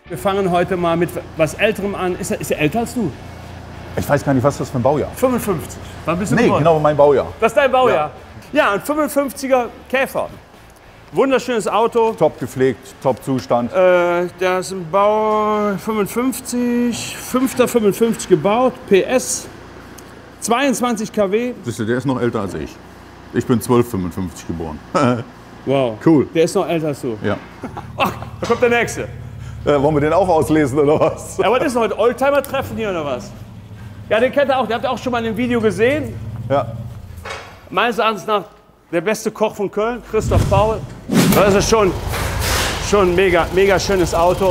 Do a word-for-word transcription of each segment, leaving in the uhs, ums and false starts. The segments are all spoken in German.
Wir fangen heute mal mit was Älterem an. Ist er, ist er älter als du? Ich weiß gar nicht, was das für ein Baujahr. fünfundfünfzig. Wann bist du Nee, geboren? genau mein Baujahr. Das ist dein Baujahr? Ja, ja, ein fünfundfünfziger Käfer. Wunderschönes Auto. Top gepflegt, top Zustand. Äh, der ist im Bau fünfundfünfzig, fünfter fünfundfünfzig gebaut, P S, zweiundzwanzig Kilowatt. Siehst du, der ist noch älter als ich. Ich bin zwölf fünfundfünfzig geboren. Wow. Cool. Der ist noch älter als du. Ja. Ach, da kommt der nächste. Äh, wollen wir den auch auslesen oder was? Ja, was ist denn heute? Oldtimer-Treffen hier oder was? Ja, den kennt ihr auch. Den habt ihr auch schon mal in dem Video gesehen. Ja. Meines Erachtens nach der beste Koch von Köln, Christoph Paul. Das ist schon, schon ein mega, mega schönes Auto.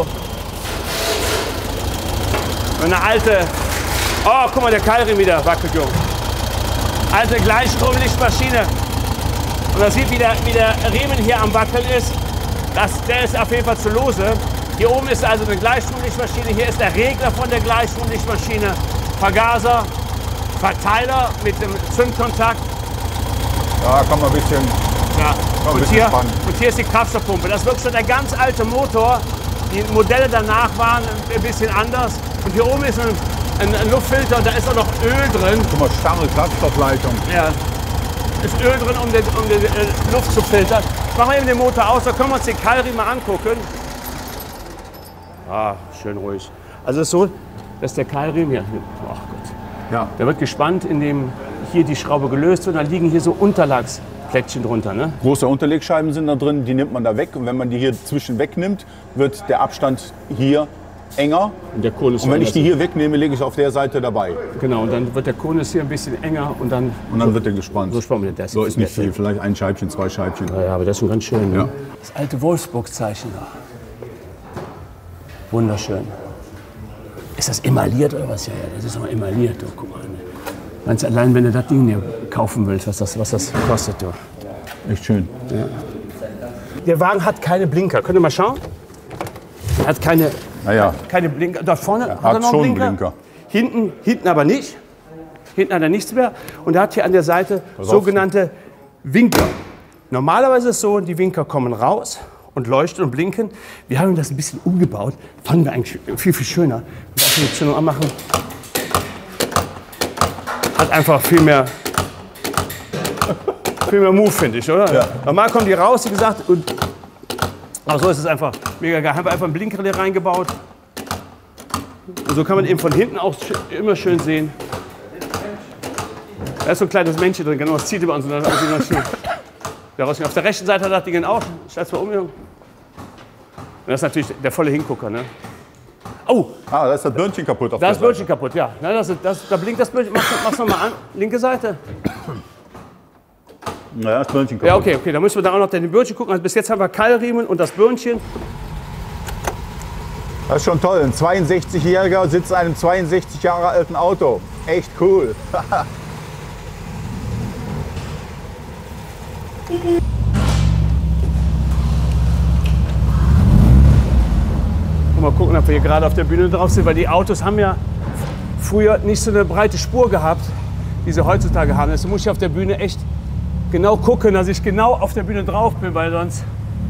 Eine alte, oh, guck mal, der Keilriemen wieder wackelt, Junge. Alte Gleichstromlichtmaschine. Und man sieht, wie der, wie der Riemen hier am Wackeln ist. Das, der ist auf jeden Fall zu lose. Hier oben ist also eine Gleichstromlichtmaschine. Hier ist der Regler von der Gleichstromlichtmaschine. Vergaser, Verteiler mit dem Zündkontakt. Da kann man ein bisschen. Ja. ein Und, bisschen hier, spannen. und hier ist die Kraftstoffpumpe. Das ist wirklich schon der ganz alte Motor. Die Modelle danach waren ein bisschen anders. Und hier oben ist ein, ein, ein Luftfilter und da ist auch noch Öl drin. Guck mal, starre Kraftstoffleitung. Ja. Ist Öl drin, um, den, um die äh, Luft zu filtern. Machen wir eben den Motor aus, da können wir uns den Keilriemen mal angucken. Ah, schön ruhig. Also es ist so, dass der Keilriemen hier, ach Gott, Ja. der wird gespannt, indem hier die Schraube gelöst wird. Und da liegen hier so Unterlagsplättchen drunter. Ne? Große Unterlegscheiben sind da drin, die nimmt man da weg. Und wenn man die hier zwischen wegnimmt, wird der Abstand hier enger. Und der Konus Und wenn ich die hier wegnehme, lege ich auf der Seite dabei. Genau, und dann wird der Konus hier ein bisschen enger und dann. Und dann wird der gespannt. So spannen wir das. So ist nicht viel, vielleicht ein Scheibchen, zwei Scheibchen. Ja, aber das ist schon ganz schön. Ne? Ja. Das alte Wolfsburg-Zeichen da. Wunderschön. Ist das emailliert oder was? Ja, ja, das ist auch emailliert. Oh, guck mal. Meinst du, allein wenn du das Ding hier kaufen willst, was das, was das kostet? Du? Echt schön. Ja. Der Wagen hat keine Blinker. Könnt ihr mal schauen? Er hat keine, Naja, keine Blinker. Da vorne hat, hat er noch schon einen Blinker. Blinker. Hinten, hinten aber nicht. Hinten hat er nichts mehr. Und er hat hier an der Seite auf. sogenannte Winker. Normalerweise ist es so, die Winker kommen raus und leuchten und blinken. Wir haben das ein bisschen umgebaut. Fanden wir eigentlich viel, viel schöner. Und das die Zündung anmachen. Hat einfach viel mehr, viel mehr Move, finde ich, oder? Ja. Normal kommen die raus, wie gesagt. Und aber so ist es einfach mega geil. Haben wir einfach einen Blinker hier reingebaut. Und so kann man eben von hinten auch immer schön sehen. Da ist so ein kleines Männchen drin, genau, das zieht über uns. Und dann daraus, auf der rechten Seite hat das Ding auch. Stell's mal um, Junge. Und das ist natürlich der volle Hingucker, ne? Oh, ah, da ist das Birnchen kaputt auf da der ist das Birnchen Seite. kaputt, ja. Na, das, ist- das, da blinkt das Birnchen. Mach's, mach's noch mal an. Linke Seite. Ja, das Birnchen kaputt. Ja, okay, okay. Da müssen wir da auch noch den Birnchen gucken. Also bis jetzt haben wir Keilriemen und das Birnchen. Das ist schon toll. Ein zweiundsechzigjähriger sitzt in einem zweiundsechzig Jahre alten Auto. Echt cool. Mal gucken, ob wir hier gerade auf der Bühne drauf sind, weil die Autos haben ja früher nicht so eine breite Spur gehabt, die sie heutzutage haben. Deswegen muss ich auf der Bühne echt genau gucken, dass ich genau auf der Bühne drauf bin, weil sonst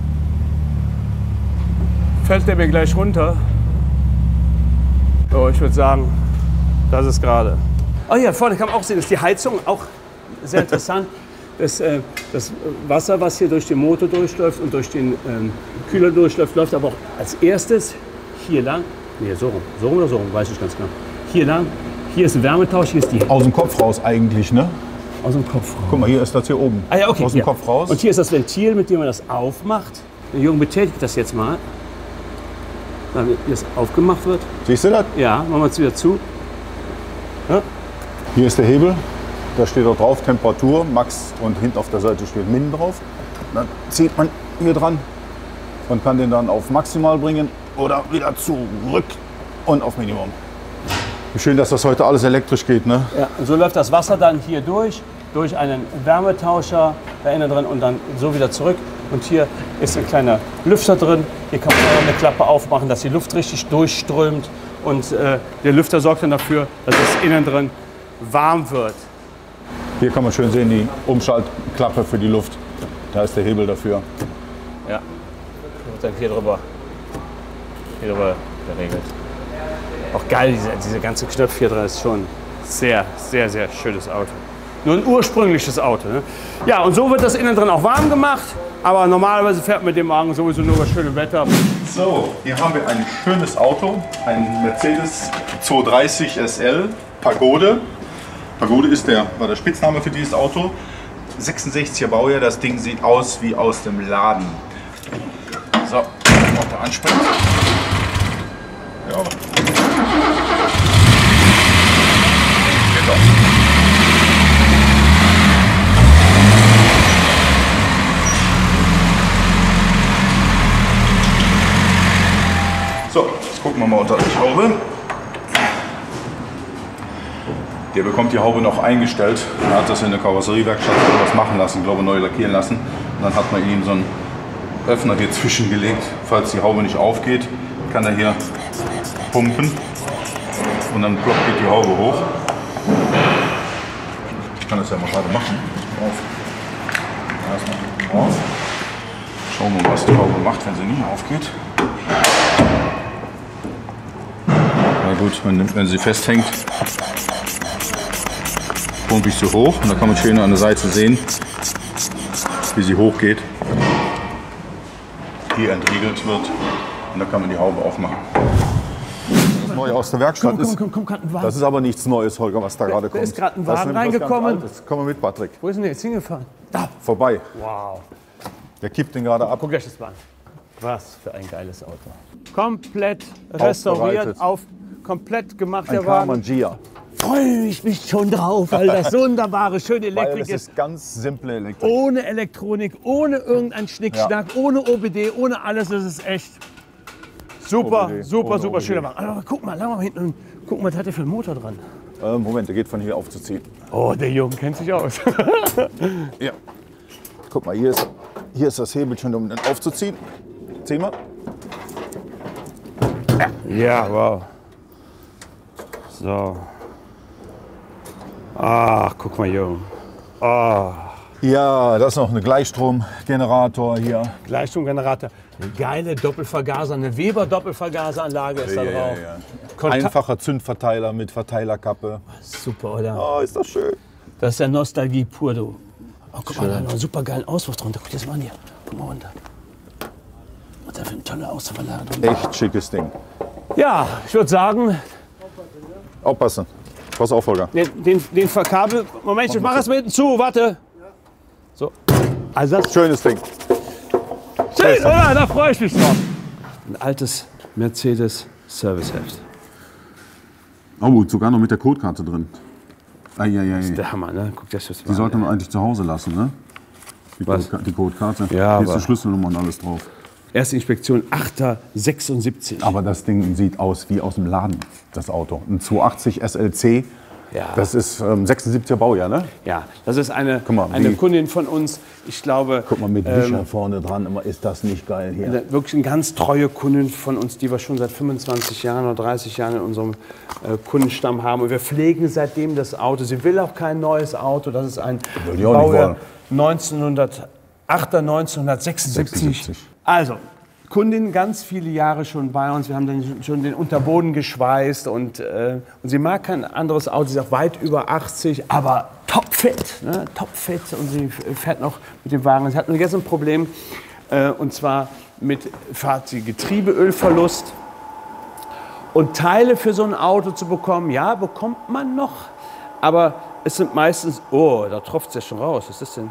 fällt der mir gleich runter. So, ich würde sagen, das ist gerade. Oh ja, vorne kann man auch sehen, ist die Heizung auch sehr interessant. Das, äh, das Wasser, was hier durch den Motor durchläuft und durch den ähm, Kühler durchläuft, läuft aber auch als erstes hier lang. Nee, so rum. So rum oder so rum, weiß ich ganz genau. Hier lang. Hier ist ein Wärmetausch, hier ist die Aus dem Kopf raus eigentlich, ne? aus dem Kopf raus. Guck mal, hier ist das hier oben. Ah ja, okay. Aus dem ja. Kopf raus. Und hier ist das Ventil, mit dem man das aufmacht. Der Junge betätigt das jetzt mal. Damit das aufgemacht wird. Siehst du das? Ja, machen wir es wieder zu. Ja. Hier ist der Hebel. Da steht auch drauf Temperatur, Max, und hinten auf der Seite steht Min drauf. Dann zieht man hier dran und kann den dann auf Maximal bringen oder wieder zurück und auf Minimum. Wie schön, dass das heute alles elektrisch geht, ne? Ja, und so läuft das Wasser dann hier durch, durch einen Wärmetauscher da innen drin und dann so wieder zurück. Und hier ist ein kleiner Lüfter drin. Hier kann man auch eine Klappe aufmachen, dass die Luft richtig durchströmt. Und äh, der Lüfter sorgt dann dafür, dass es innen drin warm wird. Hier kann man schön sehen, die Umschaltklappe für die Luft. Da ist der Hebel dafür. Ja, und dann hier drüber, hier drüber geregelt. Auch geil, diese, diese ganzen Knöpfe hier drin ist schon sehr, sehr, sehr schönes Auto. Nur ein ursprüngliches Auto. Ne? Ja, und so wird das innen drin auch warm gemacht. Aber normalerweise fährt man mit dem Wagen sowieso nur bei schönem Wetter. So, hier haben wir ein schönes Auto, ein Mercedes zweihundertdreißig S L Pagode. Pagode ist der, war der Spitzname für dieses Auto. sechsundsechziger Baujahr, das Ding sieht aus wie aus dem Laden. So, noch der Anspringt. Ja. Genau. So, jetzt gucken wir mal unter die Haube. Der bekommt die Haube noch eingestellt. Er hat das in der Karosseriewerkstatt was machen lassen, glaube neu lackieren lassen. Und dann hat man ihm so einen Öffner hier zwischengelegt. Falls die Haube nicht aufgeht, kann er hier pumpen und dann ploppt geht die Haube hoch. Ich kann das ja mal gerade machen. Auf. Erstmal auf. Schauen wir mal, was die Haube macht, wenn sie nicht aufgeht. Na gut, wenn, wenn sie festhängt, pumpe ich sie hoch und da kann man schön an der Seite sehen, wie sie hochgeht. Hier entriegelt wird und da kann man die Haube aufmachen. Das Neue aus der Werkstatt Komm, komm, komm, komm, ist, das ist aber nichts Neues, Holger, was da gerade kommt. Da ist gerade ein Das Wagen nämlich was ganz reingekommen. Altes. Komm mal mit, Patrick. Wo ist denn der jetzt hingefahren? Da. Vorbei. Wow. Der kippt den gerade ab. Guck euch das mal an. Was für ein geiles Auto. Komplett restauriert, auf, komplett gemacht, Ein der Wagen. Karmann Gia. Freue ich mich schon drauf, weil das wunderbare, schöne Weil Elektrik es ist. ist ganz simple Elektrik. Ohne Elektronik, ohne irgendeinen Schnickschnack, ohne O B D, ohne alles. Das ist echt super, O B D, super, ohne super O B D. schöner Wagen. Aber guck mal, lang mal hinten. Guck mal, was hat der für einen Motor dran? Äh, Moment, der geht von hier aufzuziehen. Oh, der Junge kennt sich aus. Ja. Guck mal, hier ist, hier ist das Hebelchen, um den aufzuziehen. Zieh mal. Ja, wow. So. Ach, guck mal, Junge. Oh. Ja, das ist noch ein Gleichstromgenerator hier. Gleichstromgenerator. Eine geile Doppelvergaser, eine Weber-Doppelvergaseranlage ist da drauf. Ja, ja, ja. Konta- Einfacher Zündverteiler mit Verteilerkappe. Super, oder? Oh, ist das schön. Das ist ja Nostalgie pur, du. Oh, guck mal, da noch einen super geilen Auspuff drunter. Guck dir das mal an hier. Guck mal runter. Was da für eine tolle Auspuffanlage drunter. Echt schickes Ding. Ja, ich würde sagen, Aufpassen. Pass auf, Holger. den, den, den Verkabel. Moment, ich mache es mit hinten zu, warte. So. Also das Schönes Ding. schön, oder? Da freue ich mich drauf. Ein altes Mercedes Serviceheft. Oh, sogar noch mit der Codekarte drin. Eieiei. Der Hammer, ne? Guck dir das mal Die an. sollte man eigentlich zu Hause lassen, ne? Die, Was? Codeka- die Codekarte. Ja, Hier ist aber- die Schlüsselnummer und alles drauf. Erste Inspektion achter sechsundsiebzig. Aber das Ding sieht aus wie aus dem Laden, das Auto. Ein zweihundertachtzig S L C. Ja. Das ist ähm, sechsundsiebziger Baujahr, ne? Ja, das ist eine, Guck mal, eine wie- Kundin von uns. Ich glaube, Guck mal, mit Wischer vorne dran. Immer ist das nicht geil hier. eine, wirklich eine ganz treue Kundin von uns, die wir schon seit fünfundzwanzig Jahren oder dreißig Jahren in unserem äh, Kundenstamm haben. Und wir pflegen seitdem das Auto. Sie will auch kein neues Auto. Das ist ein Will die auch nicht Baujahr wollen. neunzehnhundertachter, neunzehnhundertsechsundsiebzig. sechsundsiebzig. Also, Kundin ganz viele Jahre schon bei uns. Wir haben dann schon den Unterboden geschweißt und, äh, und sie mag kein anderes Auto. Sie ist auch weit über achtzig, aber topfit, ne? Topfit und sie fährt noch mit dem Wagen. Sie hat nur jetzt ein Problem äh, und zwar mit fährt sie Getriebeölverlust und Teile für so ein Auto zu bekommen. Ja, bekommt man noch, aber es sind meistens, oh, da tropft es ja schon raus. Was ist das denn?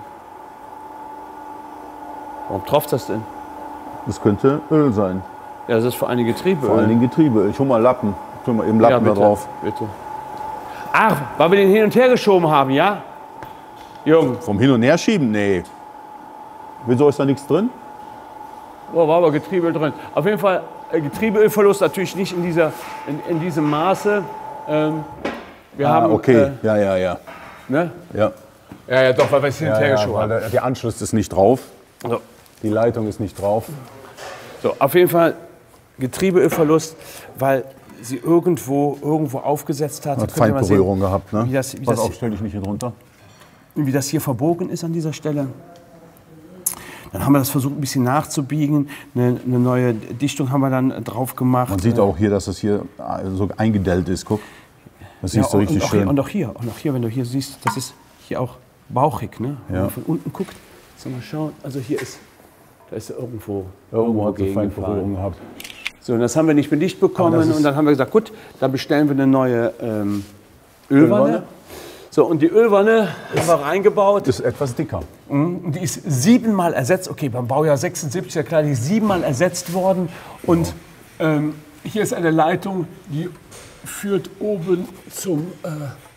Warum tropft das denn? Das könnte Öl sein. Ja, das ist vor allem Getriebeöl. Vor allen Dingen Getriebeöl. Ich hol mal Lappen. Tu mal eben Ja, Lappen da bitte, drauf. bitte. Ach, weil wir den hin und her geschoben haben, ja? Jung, Vom Hin- und Herschieben? Nee. Wieso ist da nichts drin? oh, war aber Getriebeöl drin. Auf jeden Fall äh, Getriebeölverlust natürlich nicht in, dieser, in, in diesem Maße. Ähm, wir Ah, haben, okay. Äh, Ja, ja, ja. ne? Ja, Ja, ja, doch, weil wir es hin und ja, her ja geschoben weil haben. der, der Anschluss ist nicht drauf. So. Die Leitung ist nicht drauf. So, auf jeden Fall Getriebeölverlust, weil sie irgendwo, irgendwo aufgesetzt hat. Hat Da könnt ihr mal sehen, Feinberührung gehabt, ne? Wie das, wie, Pass das, auf, stell dich nicht hier drunter. wie das hier verbogen ist an dieser Stelle. Dann haben wir das versucht, ein bisschen nachzubiegen. Eine, eine neue Dichtung haben wir dann drauf gemacht. Man sieht auch hier, dass das hier so eingedellt ist. Guck, das ja, siehst du richtig und schön. Hier, und auch hier, und auch hier, wenn du hier siehst, das ist hier auch bauchig, ne? Wenn Ja. man von unten guckt, so mal schauen. Also hier ist, da ist er irgendwo, Irgendwo hat sie fein gegengefahren. Berührung gehabt. So, und das haben wir nicht bedicht bekommen. ist- Und dann haben wir gesagt, gut, dann bestellen wir eine neue ähm, Ölwanne. Ölwanne. So, und die Ölwanne haben wir reingebaut. Ist etwas dicker. Und die ist siebenmal ersetzt. Okay, beim Baujahr sechsundsiebzig, ja klar, die ist siebenmal ersetzt worden. Und ähm, hier ist eine Leitung, die führt oben zum. Äh,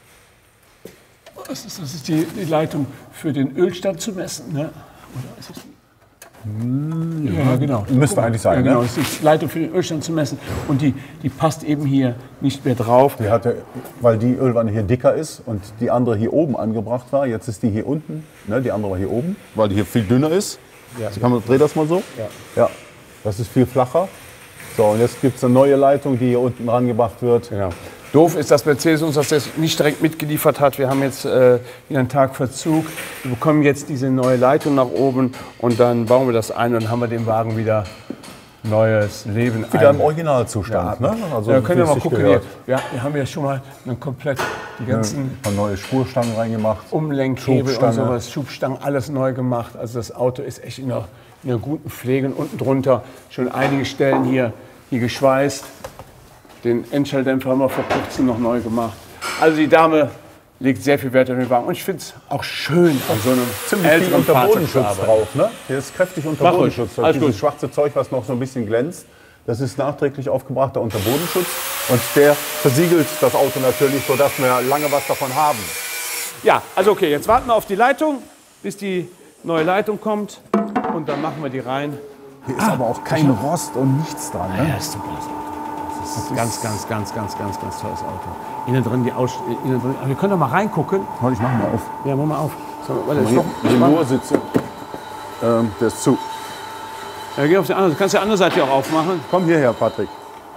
was ist das? Das ist die, die Leitung für den Ölstand zu messen. Ne? Oder ist das die? Ja, genau. Müsste eigentlich sein, Ja, genau, ne? das ist die Leitung für den Ölstand zu messen. Und die, die passt eben hier nicht mehr drauf. Die hatte, weil die Ölwanne hier dicker ist und die andere hier oben angebracht war. Jetzt ist die hier unten, ne? Die andere war hier oben, weil die hier viel dünner ist. Ja. So kann man, dreh das mal so. Ja. Ja, das ist viel flacher. So, und jetzt gibt es eine neue Leitung, die hier unten rangebracht wird. Genau. Doof ist, dass Mercedes uns das nicht direkt mitgeliefert hat. Wir haben jetzt äh, wieder einen Tag Verzug. Wir bekommen jetzt diese neue Leitung nach oben und dann bauen wir das ein und dann haben wir dem Wagen wieder neues Leben. Wieder ein. im Originalzustand. Ja, ne? Also, ja, können wir wie es mal sich gucken. gehört. Hier. Ja, wir haben ja schon mal einen komplett die ganzen Ein neue Spurstangen reingemacht. Umlenkhebel und Schubstange. sowas, Schubstangen, alles neu gemacht. Also das Auto ist echt in einer, in einer guten Pflege. Und unten drunter schon einige Stellen hier, hier geschweißt. Den Endschalldämpfer haben wir vor kurzem noch neu gemacht. Also die Dame legt sehr viel Wert auf den Wagen. Und ich finde es auch schön, an so einem Ziemlich viel älteren unter Fahrzeug zu Bodenschutz arbeiten. drauf. Ne? Hier ist kräftig unter Mach ruhig. Bodenschutz. Alles Dieses gut. schwarze Zeug, was noch so ein bisschen glänzt, das ist nachträglich aufgebrachter Unterbodenschutz. Und der versiegelt das Auto natürlich, sodass wir lange was davon haben. Ja, also okay, jetzt warten wir auf die Leitung, bis die neue Leitung kommt. Und dann machen wir die rein. Hier ist aber auch kein Rost und nichts dran. Ne? Ja, das ist super, das Auto. Das ist ein ganz, ganz, ganz, ganz, ganz, ganz tolles Auto. Innen drin die Aus innen drin. Aber wir können doch mal reingucken. Warte, ich mach mal auf. Ja, mach mal auf. So, weil das ist Hier, doch die spannend. Moorsitze, ähm, der ist zu. Ja, geh auf die andere. Du kannst die andere Seite auch aufmachen. Komm hierher, Patrick.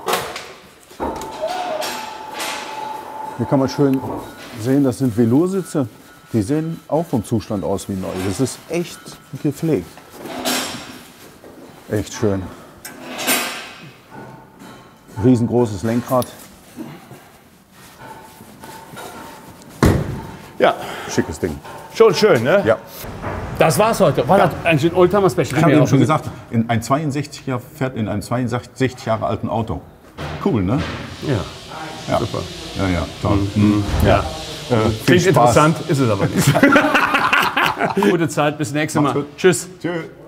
Hier kann man schön sehen, das sind Veloursitze. Die sehen auch vom Zustand aus wie neu. Das ist echt gepflegt. Echt schön. Riesengroßes Lenkrad. Ja, Schickes Ding. schon schön, ne? Ja. Das war's heute. War das eigentlich ein Oldtimer-Special? Ich habe eben schon gesagt, in ein zweiundsechziger fährt in einem zweiundsechzig Jahre alten Auto. Cool, ne? Ja. Ja. Super. Ja, ja, toll. Mhm. Ja. Äh, viel Klingt Spaß. interessant, ist es aber nicht. Gute Zeit, bis nächstes Mal. gut. Tschüss. Tschüss.